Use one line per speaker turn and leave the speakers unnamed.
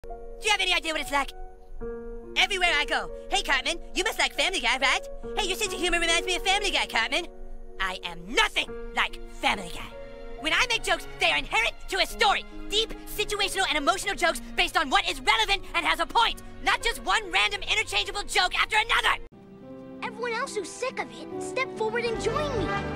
Do you have any idea what it's like? Everywhere I go. Hey, Cartman, you must like Family Guy, right? Hey, your sense of humor reminds me of Family Guy, Cartman. I am nothing like Family Guy. When I make jokes, they are inherent to a story. Deep, situational, and emotional jokes based on what is relevant and has a point. Not just one random interchangeable joke after another.
Everyone else who's sick of it, step forward and join me.